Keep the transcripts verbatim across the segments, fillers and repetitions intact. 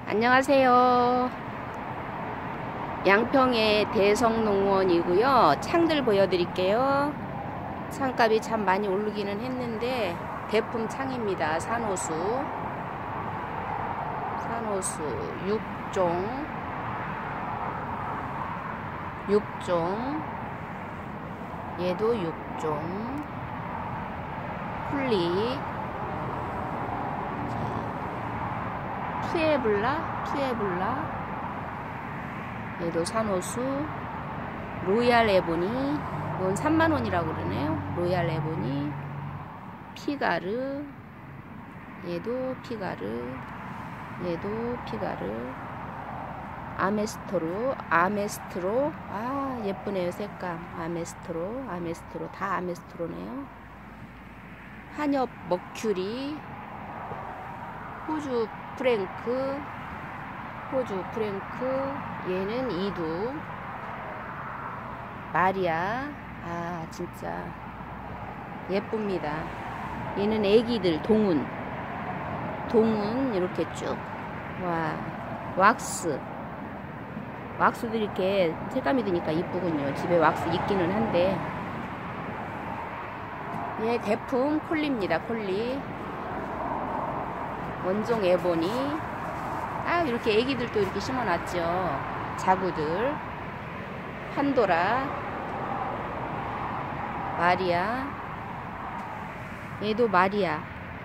안녕하세요. 양평의 대성농원이고요. 창들 보여드릴게요. 창값이 참 많이 오르기는 했는데 대품 창입니다. 산호수 산호수 육 종 육 종 얘도 육 종 쿨리 푸에블라 푸에블라 얘도 산호수 로얄 에보니 이건 삼만 원이라고 그러네요. 로얄 에보니 피가르 얘도 피가르 얘도 피가르 아메스토로 아메스트로 아 예쁘네요. 색감 아메스트로 아메스트로 다 아메스트로네요. 한엽 머큐리 호주 프랭크 호주 프랭크 얘는 이두 마리아 아 진짜 예쁩니다. 얘는 애기들 동운 동운 이렇게 쭉 와 왁스 왁스도 이렇게 색감이 드니까 이쁘군요. 집에 왁스 있기는 한데 얘 대품 콜리입니다. 콜리 원종 에보니 아 이렇게 애기들도 이렇게 심어놨죠. 자구들 판도라 마리아 얘도 마리아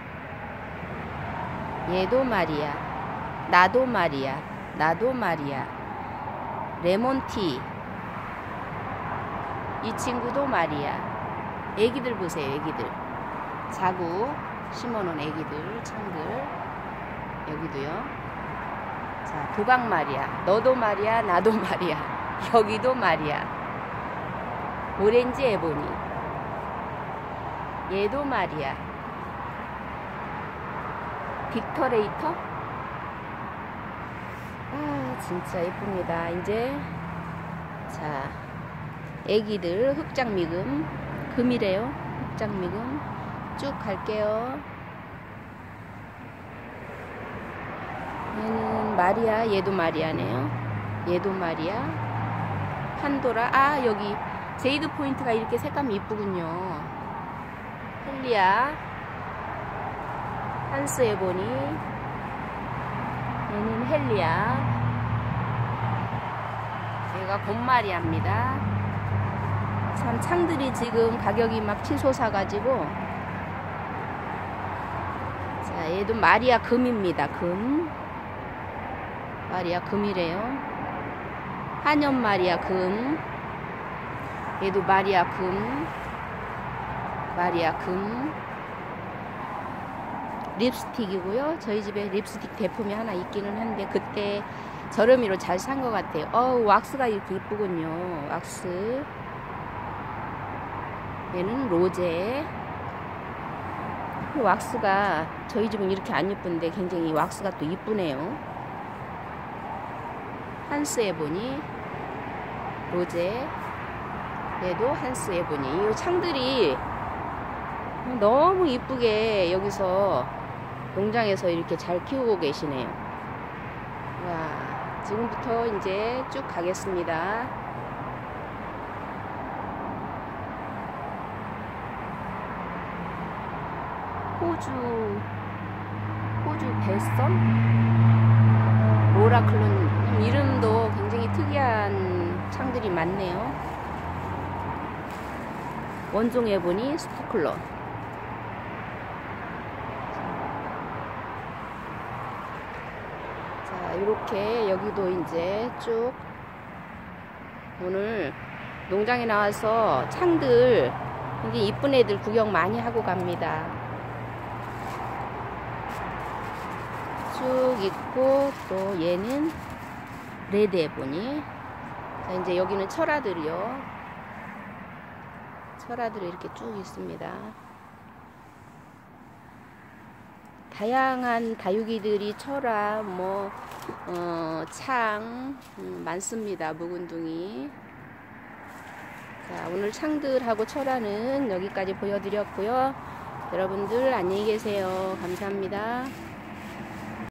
얘도 마리아 나도 마리아 나도 마리아 레몬티 이 친구도 마리아 애기들 보세요. 애기들 자구 심어놓은 애기들 창들 여기도요. 자 도박 마리아 너도 마리아 나도 마리아 여기도 마리아 오렌지 에보니 얘도 마리아 빅터레이터 아 진짜 예쁩니다. 이제 자 애기들 흑장미금 금이래요. 흑장미금 쭉 갈게요. 얘는 마리아 얘도 마리아네요. 얘도 마리아 판도라 아 여기 제이드 포인트가 이렇게 색감이 이쁘군요. 헬리아 한스 에보니 얘는 헬리아 얘가 곰마리아입니다. 참 창들이 지금 가격이 막 치솟아 가지고 자 얘도 마리아 금입니다. 금 마리아 금이래요. 한엽 마리아 금 얘도 마리아 금 마리아 금 립스틱이고요. 저희 집에 립스틱 대품이 하나 있기는 한데 그때 저렴이로 잘 산 것 같아요. 어우 왁스가 이렇게 이쁘군요. 왁스 얘는 로제 왁스가 저희 집은 이렇게 안 이쁜데 굉장히 왁스가 또 이쁘네요. 한스 에보니 로제 얘도 한스 에보니 이 창들이 너무 이쁘게 여기서 농장에서 이렇게 잘 키우고 계시네요. 와 지금부터 이제 쭉 가겠습니다. 호주 호주 배선 로라클론 이름도 굉장히 특이한 창들이 많네요. 원종 에보니 스토클론 자 이렇게 여기도 이제 쭉 오늘 농장에 나와서 창들 굉장히 이쁜 애들 구경 많이 하고 갑니다. 쭉 있고 또 얘는 레드 에보니 자 이제 여기는 철화들이요. 철화들이 이렇게 쭉 있습니다. 다양한 다육이들이 철화 뭐 어, 창 음, 많습니다. 묵은둥이 자 오늘 창들하고 철화는 여기까지 보여드렸고요. 여러분들 안녕히 계세요. 감사합니다.